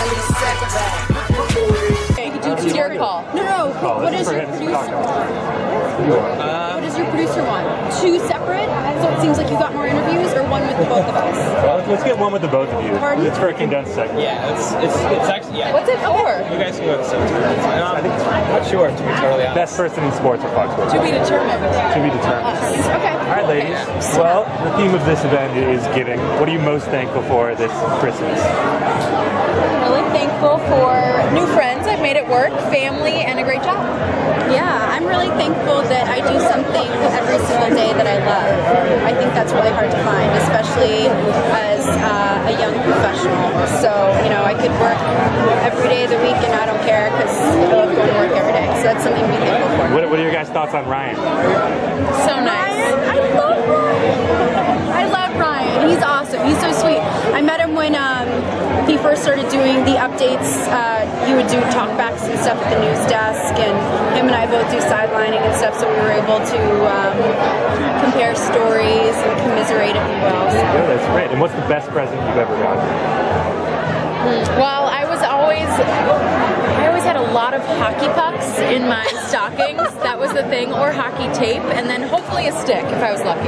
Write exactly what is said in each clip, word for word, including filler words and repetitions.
It's your call. No, no. Oh, what is your producer? Uh, what does your producer want? Two separate? So it seems like you got more interviews, or one with the both of us? Well, let's get one with the both of you. Pardon? It's for a condensed segment. Yeah, it's it's it's actually yeah. What's it for? You guys can go to the cemetery. I think it's fine. Not sure, to be totally honest. Best person in sports or Fox Sports. To be determined. To be determined. Okay. All right, ladies. Well, the theme of this event is giving. What are you most thankful for this Christmas? I'm really thankful for new friends. I've made it work, family, and a great job. Yeah, I'm really thankful that I do something every single day that I love. I think that's really hard to find, especially as uh, a young professional. So, you know, I could work every day of the week and I don't care because I love going to work every day. So that's something to be thankful for. What, what are your guys' thoughts on Ryan? So nice. Ryan, I love Ryan. I love Ryan. He's awesome. He's so sweet. I met him when um, he first started doing the updates. Uh, he would do talkbacks and stuff at the news desk, and him and I both do sidelining and stuff, so we were able to um, compare stories and commiserate, if you will. So. Yeah, that's great. And what's the best present you've ever gotten? Well, I was always, I always had a lot of hockey pucks in my stockings. That was the thing, or hockey tape, and then hopefully a stick if I was lucky.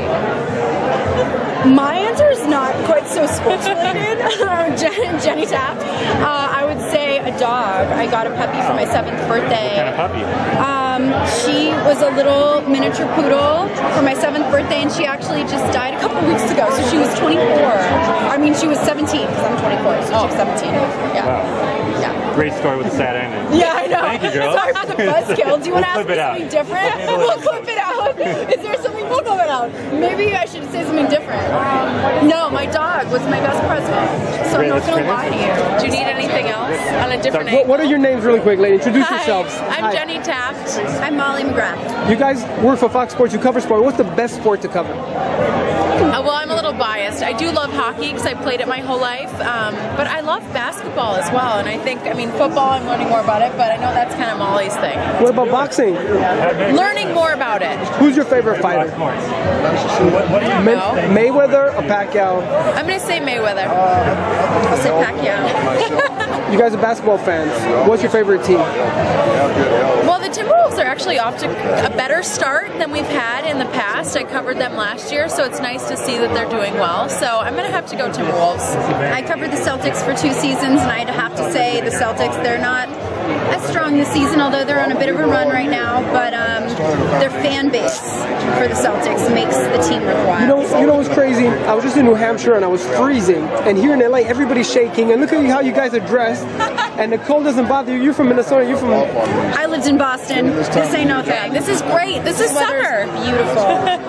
My answer is not quite so sports related. Jen, Jenny Taft. Uh, I would say a dog. I got a puppy for my seventh birthday. What kind of puppy? Um, she was a little miniature poodle for my seventh birthday, and she actually just died a couple weeks ago. So she was twenty-four. I mean, she was seventeen because I'm twenty-four, so she was seventeen. Yeah. Wow. Yeah. Great story with a sad ending. Yeah, I know. Thank you, girl. Sorry for the buzzkill. Do you want to We'll ask me something different? We'll clip it out. Is there something we'll clip it out? Maybe I should say something different. No, my dog was my best present. So I'm not going to lie to you. Do you need anything else on a different What, name? what are your names really quick, lady? Introduce Hi, yourselves. I'm Hi. Jenny Taft. I'm Molly McGrath. You guys work for Fox Sports. You cover sport. What's the best sport to cover? Uh, well, I'm a little biased. I do love hockey because I played it my whole life, um, but I love basketball as well. And I think, I mean, football, I'm learning more about it, but I know that's kind of Molly's thing. What about boxing? Learning more about it. Who's your favorite fighter? What, what do you know. May Mayweather or Pacquiao? I'm going to say Mayweather. I'll say Pacquiao. You guys are basketball fans. What's your favorite team? Well, the Timberwolves are actually off to a better start than we've had in the past. I covered them last year, so it's nice to see that they're doing well. So I'm going to have to go Timberwolves. I covered the Celtics for two seasons, and I'd have to say the Celtics, they're not as strong this season, although they're on a bit of a run right now, but um, their fan base for the Celtics makes the team worthwhile. You know, you know what's crazy? I was just in New Hampshire and I was freezing, and here in L A, everybody's shaking, and look at how you guys are dressed, and the cold doesn't bother you. You're from Minnesota, you're from... I lived in Boston. This ain't no thing. This is great. This is summer. Beautiful.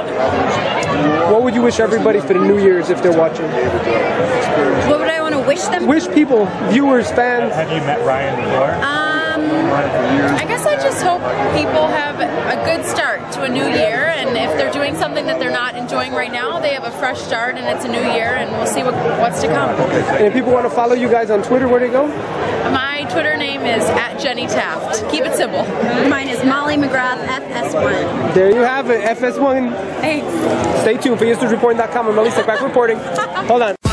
What would you wish everybody for the New Year's if they're watching? What would I want to wish them? Wish people, viewers, fans... Have you met Ryan before? Um, I guess I just hope people have a good start to a new year, and if they're doing something that they're not enjoying right now, they have a fresh start, and it's a new year, and we'll see what, what's to come. And if people want to follow you guys on Twitter, where do they go? My Twitter name is at Jenny Taft. Keep it simple. Mine is Molly McGrath, F S one. There you have it, F S one. Thanks. Stay tuned for E S News Reporting dot com. I'm Melissa back reporting. Hold on.